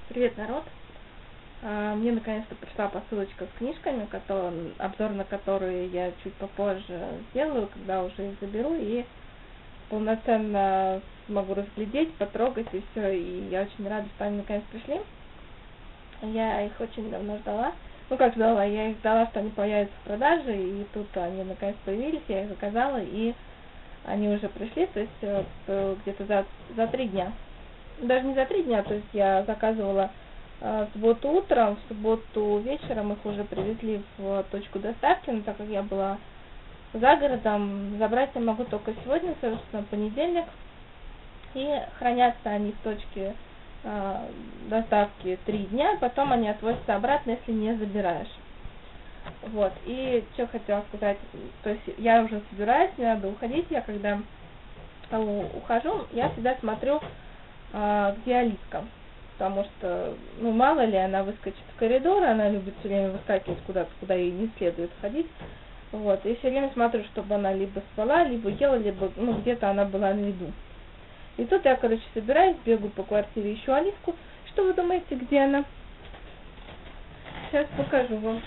Привет, народ! Мне наконец-то пришла посылочка с книжками, обзор на которые я чуть попозже сделаю, когда уже их заберу и полноценно смогу разглядеть, потрогать и все. И я очень рада, что они наконец пришли. Я их очень давно ждала. Ну как ждала, я их ждала, что они появятся в продаже, и тут они наконец появились, я их заказала, и они уже пришли, то есть где-то за 3 дня. Даже не за 3 дня, то есть я заказывала в субботу утром, в субботу вечером их уже привезли в точку доставки, но так как я была за городом, забрать я могу только сегодня, собственно, понедельник, и хранятся они в точке доставки 3 дня, потом они отвозятся обратно, если не забираешь. Вот, и что хотела сказать, то есть я уже собираюсь, мне надо уходить, я когда ухожу, я всегда смотрю, где Алиска, потому что, ну, мало ли, она выскочит в коридор, она любит все время выскакивать куда-то, куда ей не следует ходить, вот, и все время смотрю, чтобы она либо спала, либо ела, либо, ну, где-то она была на виду. И тут я, короче, собираюсь, бегу по квартире, ищу Алиску. Что вы думаете, где она? Сейчас покажу вам.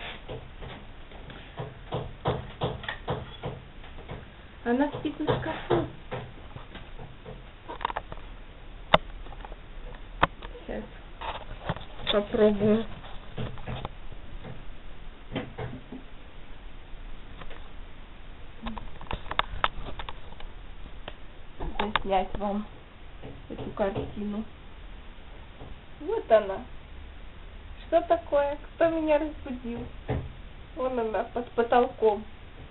Она спит на шкафу. Сейчас попробую. Снять вам эту картину. Вот она. Что такое? Кто меня разбудил? Вон она под потолком.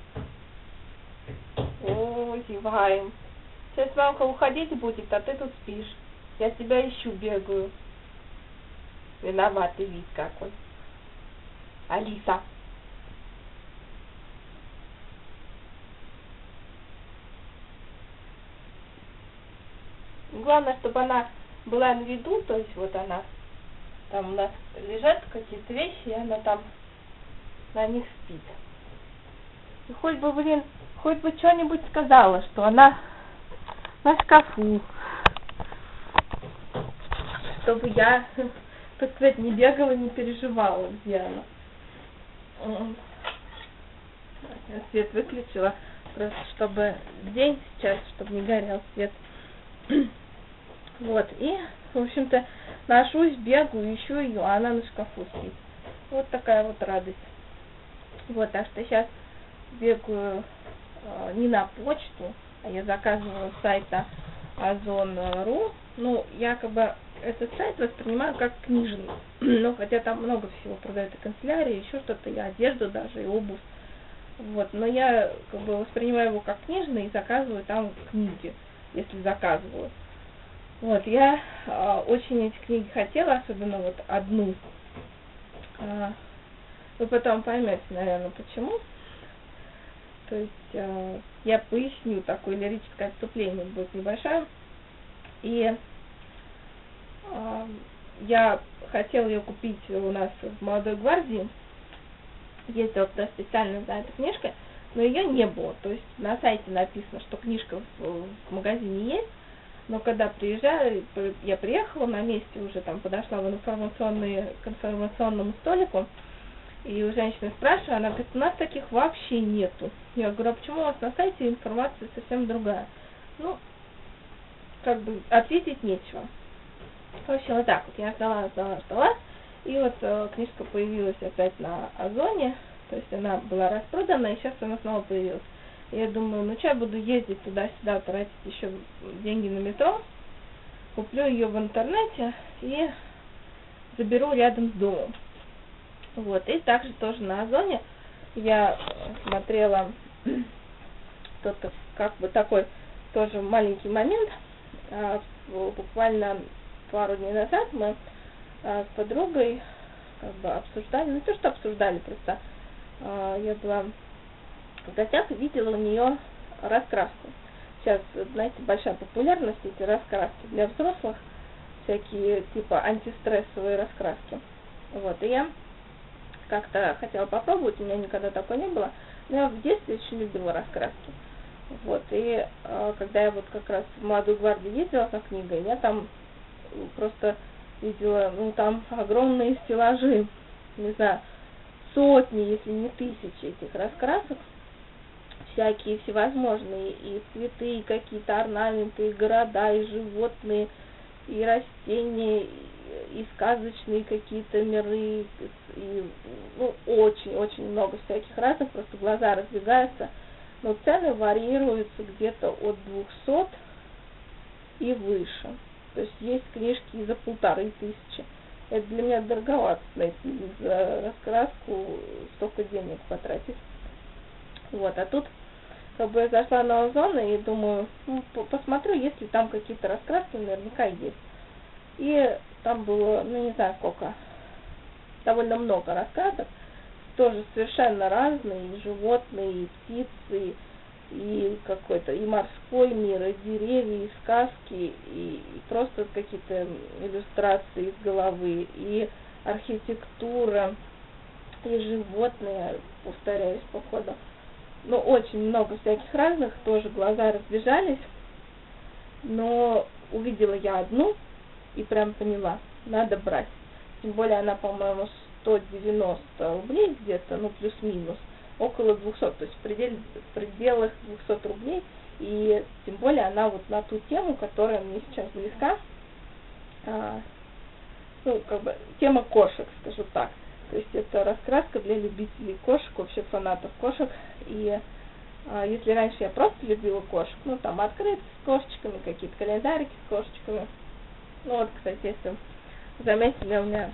О, зеваем. Сейчас мамка уходить будет, а ты тут спишь. Я тебя ищу, бегаю. Виноватый вид какой. Алиса. Главное, чтобы она была на виду, то есть вот она, там у нас лежат какие-то вещи, и она там на них спит. И хоть бы что-нибудь сказала, что она на шкафу, чтобы я, так сказать, не бегала, не переживала, где она. Я свет выключила, просто чтобы день сейчас, чтобы не горел свет. Вот, и, в общем-то, ношусь, бегаю, ищу ее, а она на шкафу спит. Вот такая вот радость. Вот, так что сейчас бегаю не на почту, а я заказываю с сайта Озон.ру. Ну, я как бы этот сайт воспринимаю как книжный. Ну, хотя там много всего продают, и канцелярии, еще что-то, и одежду даже, и обувь. Вот, но я как бы воспринимаю его как книжный и заказываю там книги, если заказываю. Вот, я очень эти книги хотела, особенно вот одну. Вы потом поймете, наверное, почему. То есть я поясню, такое лирическое отступление будет небольшое. И я хотела ее купить у нас в Молодой гвардии. Ездила туда специально за этой книжкой, но ее не было. То есть на сайте написано, что книжка в магазине есть. Но когда я приехала на месте, уже там подошла к информационному столику, и у женщины спрашиваю, она говорит, у нас таких вообще нету. Я говорю, а почему у вас на сайте информация совсем другая? Ну, как бы ответить нечего. В общем, вот так вот, я ждала, и вот книжка появилась опять на Озоне, то есть она была распродана, и сейчас она снова появилась. Я думаю, ну что, я буду ездить туда-сюда, тратить еще деньги на метро, куплю ее в интернете и заберу рядом с домом. Вот, и также тоже на Озоне я смотрела кто-то, как бы такой тоже маленький момент. Буквально пару дней назад мы с подругой как бы обсуждали, не то что обсуждали, просто я была в гостях и видела у нее раскраску. Сейчас, знаете, большая популярность эти раскраски для взрослых, всякие типа антистрессовые раскраски. Вот, и я как-то хотела попробовать, у меня никогда такой не было, но я в детстве очень любила раскраски. Вот, и когда я вот как раз в Молодую гвардию ездила за книгой, я там просто видела, ну, там огромные стеллажи, не знаю, сотни, если не тысячи этих раскрасок, всякие всевозможные, и цветы, и какие-то орнаменты, и города, и животные, и растения, и сказочные какие-то миры, и, ну, очень-очень много всяких разных, просто глаза разбегаются, но цены варьируются где-то от 200 и выше. То есть есть книжки и за 1500. Это для меня дороговато, знаете, за раскраску столько денег потратить. Вот, а тут как бы я зашла на Озон и думаю, ну, посмотрю, есть ли там какие-то раскраски, наверняка есть. И там было, ну, не знаю сколько, довольно много раскрасок, тоже совершенно разные, и животные, и птицы, и какой-то, и морской мир, и деревья, и сказки, и просто какие-то иллюстрации из головы, и архитектура, и животные, повторяюсь, походу. Ну, очень много всяких разных, тоже глаза разбежались, но увидела я одну и прям поняла, надо брать. Тем более она, по-моему, 190 рублей где-то, ну, плюс-минус, около 200, то есть в пределах 200 рублей, и тем более она вот на ту тему, которая мне сейчас близка, ну, как бы, тема кошек, скажу так. То есть это раскраска для любителей кошек, вообще фанатов кошек. И если раньше я просто любила кошек, ну там открытки с кошечками, какие-то календарики с кошечками. Ну вот, кстати, если заметили, у меня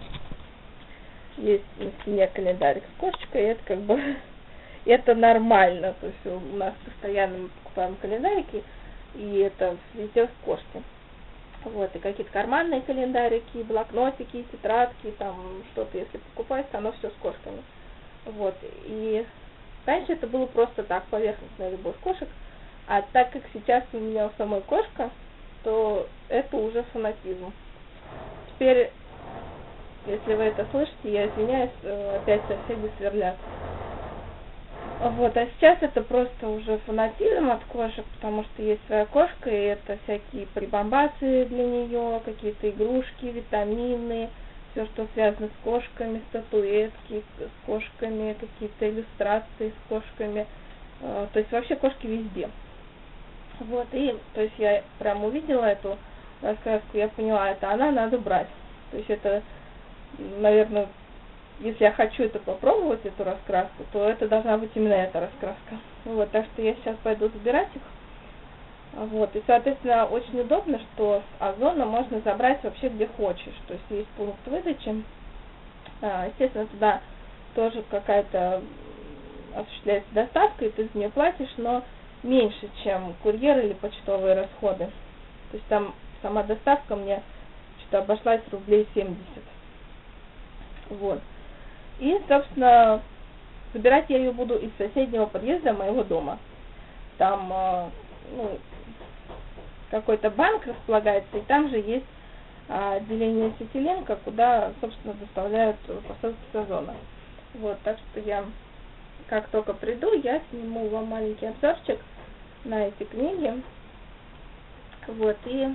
есть на стене календарик с кошечкой, и это как бы это нормально. То есть у нас постоянно мы покупаем календарики, и это везде с кошки. Вот, и какие-то карманные календарики, блокнотики, тетрадки, там что-то, если покупается, оно все с кошками. Вот, и раньше это было просто так, поверхностная любовь кошек, а так как сейчас у меня у самой кошка, то это уже фанатизм. Теперь, если вы это слышите, я извиняюсь, опять соседи сверлят. Вот, а сейчас это просто уже фанатизм от кошек, потому что есть своя кошка, и это всякие прибамбасы для нее, какие-то игрушки, витамины, все, что связано с кошками, статуэтки с кошками, какие-то иллюстрации с кошками, то есть вообще кошки везде. Вот, и, то есть я прям увидела эту раскраску, я поняла, это она, надо брать. То есть это, наверное, если я хочу это попробовать, эту раскраску, то это должна быть именно эта раскраска. Вот, так что я сейчас пойду забирать их. Вот, и, соответственно, очень удобно, что с Озона можно забрать вообще где хочешь. То есть есть пункт выдачи. Естественно, туда тоже какая-то осуществляется доставка, и ты за нее платишь, но меньше, чем курьер или почтовые расходы. То есть там сама доставка мне что-то обошлась рублей 70. Вот. И, собственно, забирать я ее буду из соседнего подъезда моего дома. Там, ну, какой-то банк располагается, и там же есть отделение Ситилинка, куда, собственно, доставляют посылки с Озона. Вот, так что я, как только приду, я сниму вам маленький обзорчик на эти книги. Вот, и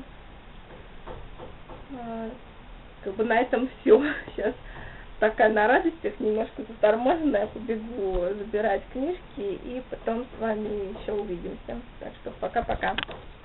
как бы на этом все. Сейчас пока на радостях, немножко заторможенная, побегу забирать книжки, и потом с вами еще увидимся. Так что пока-пока.